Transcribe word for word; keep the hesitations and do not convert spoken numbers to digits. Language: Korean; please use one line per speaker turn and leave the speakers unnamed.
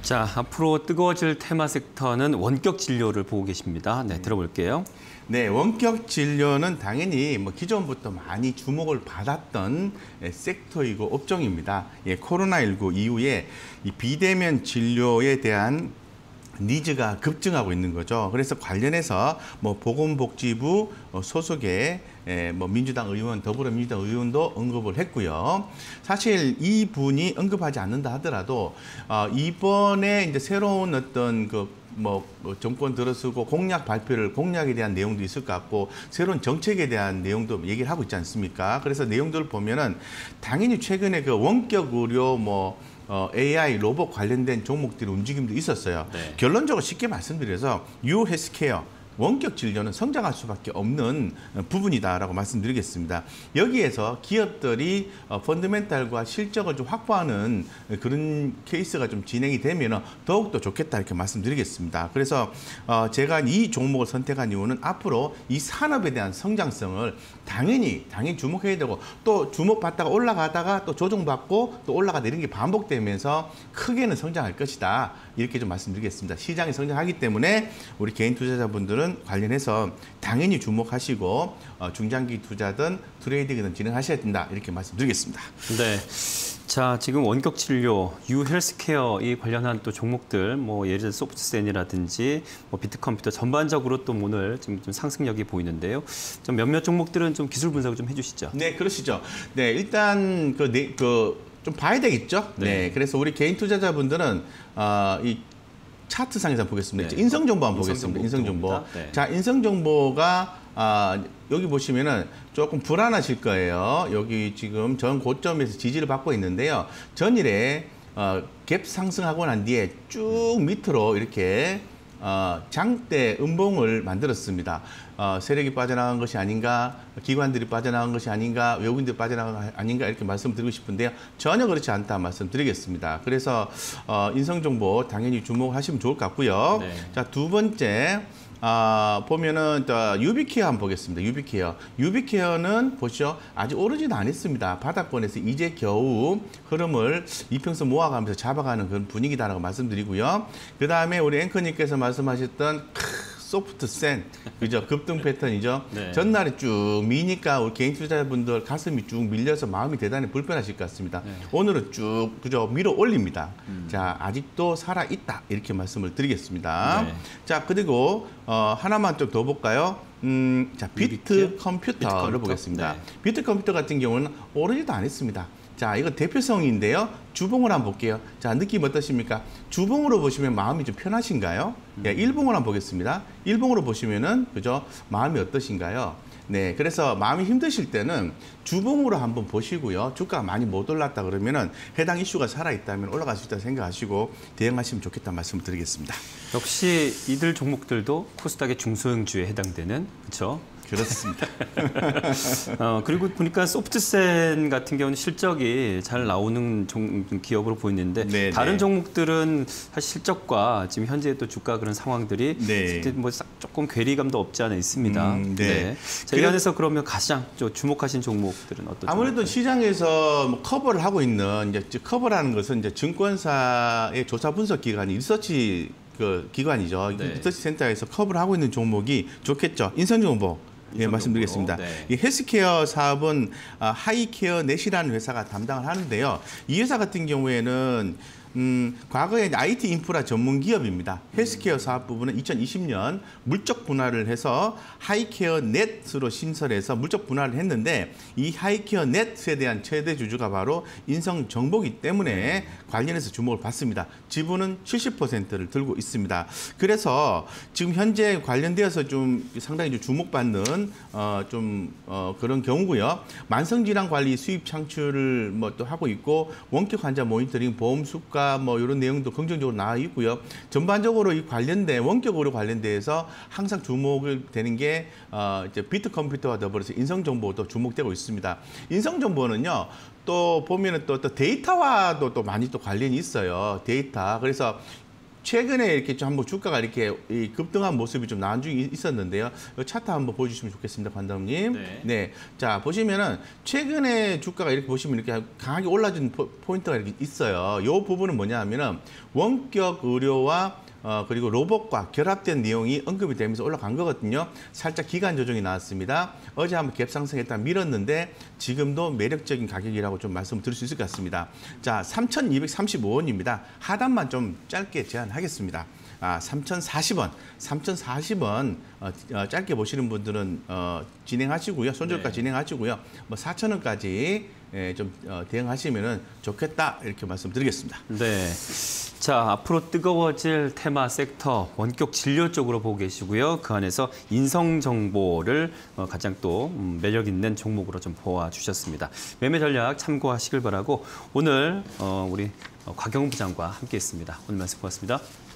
자, 앞으로 뜨거워질 테마 섹터는 원격 진료를 보고 계십니다. 네, 들어볼게요.
네, 원격 진료는 당연히 뭐 기존부터 많이 주목을 받았던 섹터이고 업종입니다. 예, 코로나십구 이후에 이 비대면 진료에 대한 니즈가 급증하고 있는 거죠. 그래서 관련해서 뭐 보건복지부 소속의 뭐 민주당 의원, 더불어민주당 의원도 언급을 했고요. 사실 이 분이 언급하지 않는다 하더라도 이번에 이제 새로운 어떤 그 뭐 정권 들어서고 공약 발표를 공약에 대한 내용도 있을 것 같고 새로운 정책에 대한 내용도 얘기를 하고 있지 않습니까? 그래서 내용들을 보면은 당연히 최근에 그 원격 의료 뭐 어, 에이아이 로봇 관련된 종목들의 움직임도 있었어요. 네. 결론적으로 쉽게 말씀드려서 유 헬스케어 원격 진료는 성장할 수밖에 없는 부분이다라고 말씀드리겠습니다. 여기에서 기업들이 펀더멘탈과 실적을 좀 확보하는 그런 케이스가 좀 진행이 되면 더욱더 좋겠다 이렇게 말씀드리겠습니다. 그래서 제가 이 종목을 선택한 이유는 앞으로 이 산업에 대한 성장성을 당연히 당연히 주목해야 되고 또 주목받다가 올라가다가 또 조정받고 또 올라가다 이런 게 반복되면서 크게는 성장할 것이다. 이렇게 좀 말씀드리겠습니다. 시장이 성장하기 때문에 우리 개인 투자자분들은 관련해서 당연히 주목하시고 어, 중장기 투자든 트레이딩이든 진행하셔야 된다. 이렇게 말씀드리겠습니다.
네. 자, 지금 원격 진료, 유 헬스케어 이 관련한 또 종목들, 뭐 예를 들어 소프트센이라든지 뭐 비트컴퓨터 전반적으로 또 오늘 지금 좀 상승력이 보이는데요. 좀 몇몇 종목들은 좀 기술 분석을 좀 해주시죠.
네, 그러시죠. 네, 일단 그, 네, 그 좀 봐야 되겠죠. 네. 네, 그래서 우리 개인 투자자분들은 어, 이 차트상에서 보겠습니다. 네. 인성정보 한번 보겠습니다. 인성정보. 네. 자, 인성정보가 아, 여기 보시면은 조금 불안하실 거예요. 여기 지금 전 고점에서 지지를 받고 있는데요. 전일에 어, 갭 상승하고 난 뒤에 쭉 밑으로 이렇게 어, 장대 음봉을 만들었습니다. 어, 세력이 빠져나간 것이 아닌가, 기관들이 빠져나간 것이 아닌가, 외국인들이 빠져나간 것이 아닌가 이렇게 말씀드리고 싶은데요. 전혀 그렇지 않다 말씀드리겠습니다. 그래서 어, 인성정보 당연히 주목하시면 좋을 것 같고요. 네. 자, 두 번째. 아, 보면은, 유비케어 한번 보겠습니다. 유비케어. 유비케어는 보시죠. 아직 오르지도 않았습니다. 바닥권에서 이제 겨우 흐름을 이평선 모아가면서 잡아가는 그런 분위기다라고 말씀드리고요. 그 다음에 우리 앵커님께서 말씀하셨던 소프트센, 그죠? 급등 패턴이죠. 네. 전날에 쭉 미니까 우리 개인 투자자분들 가슴이 쭉 밀려서 마음이 대단히 불편하실 것 같습니다. 네. 오늘은 쭉, 그죠? 밀어 올립니다. 음. 자, 아직도 살아있다. 이렇게 말씀을 드리겠습니다. 네. 자, 그리고, 어, 하나만 좀 더 볼까요? 음, 자, 비트 컴퓨터를 비트 보겠습니다. 네. 비트 컴퓨터 같은 경우는 오르지도 않았습니다. 자, 이거 대표성인데요. 주봉을 한번 볼게요. 자, 느낌 어떠십니까? 주봉으로 보시면 마음이 좀 편하신가요? 음. 예, 일봉을 한번 보겠습니다. 일봉으로 보시면은, 그죠? 마음이 어떠신가요? 네, 그래서 마음이 힘드실 때는 주봉으로 한번 보시고요. 주가가 많이 못 올랐다 그러면은 해당 이슈가 살아있다면 올라갈 수 있다 생각하시고 대응하시면 좋겠다는 말씀을 드리겠습니다.
역시 이들 종목들도 코스닥의 중소형주에 해당되는, 그렇죠?
그렇습니다.
어, 그리고 보니까 소프트센 같은 경우는 실적이 잘 나오는 종, 기업으로 보이는데 네, 다른 네. 종목들은 사실 실적과 지금 현재 또 주가 그런 상황들이 네. 뭐 조금 괴리감도 없지 않아 있습니다. 음, 네. 네. 자, 이 안에서 그러면 가장 주목하신 종목들은 어떤?
아무래도 종목들? 시장에서 뭐 커버를 하고 있는 이제 커버라는 것은 이제 증권사의 조사 분석 기관이 리서치 그 기관이죠. 네. 리서치 센터에서 커버를 하고 있는 종목이 좋겠죠. 인성정보. 예, 말씀드리겠습니다. 네. 이 헬스케어 사업은 하이케어 넷이라는 회사가 담당을 하는데요. 이 회사 같은 경우에는 음, 과거에 아이티 인프라 전문 기업입니다. 헬스케어 사업 부분은 이천이십 년 물적 분할을 해서 하이케어 넷으로 신설해서 물적 분할을 했는데 이 하이케어 넷에 대한 최대 주주가 바로 인성정보이기 때문에 관련해서 주목을 받습니다. 지분은 칠십 퍼센트를 들고 있습니다. 그래서 지금 현재 관련되어서 좀 상당히 좀 주목받는 어, 좀 어, 그런 경우고요. 만성질환 관리 수입 창출을 뭐 또 하고 있고 원격 환자 모니터링 보험 수가 뭐 이런 내용도 긍정적으로 나와 있고요. 전반적으로 이 관련된 원격 의료 관련돼서 항상 주목을 되는 게 어, 이제 비트 컴퓨터와 더불어서 인성정보도 주목되고 있습니다. 인성정보는요. 또 보면은 또, 또 데이터와도 또 많이 또 관련이 있어요. 데이터. 그래서 최근에 이렇게 좀 한번 주가가 이렇게 급등한 모습이 좀 나온 적이 있었는데요. 이 차트 한번 보여주시면 좋겠습니다, 관장님. 네. 네. 자, 보시면은 최근에 주가가 이렇게 보시면 이렇게 강하게 올라진 포인트가 이렇게 있어요. 이 부분은 뭐냐 하면은 원격 의료와 어, 그리고 로봇과 결합된 내용이 언급이 되면서 올라간 거거든요. 살짝 기간 조정이 나왔습니다. 어제 한번 갭 상승했다 밀었는데 지금도 매력적인 가격이라고 좀 말씀을 드릴 수 있을 것 같습니다. 자, 삼천이백삼십오 원입니다. 하단만 좀 짧게 제한하겠습니다. 아, 삼천사십 원, 삼천사십 원 어, 어, 짧게 보시는 분들은 어, 진행하시고요. 손절가 네. 진행하시고요. 뭐 사천 원까지 예, 좀 어, 대응하시면 좋겠다 이렇게 말씀드리겠습니다.
네. 자, 앞으로 뜨거워질 테마 섹터 원격 진료 쪽으로 보고 계시고요. 그 안에서 인성 정보를 어, 가장 또 매력 있는 종목으로 좀 보아주셨습니다. 매매 전략 참고하시길 바라고 오늘 어, 우리 곽영 부장과 함께했습니다. 오늘 말씀 고맙습니다.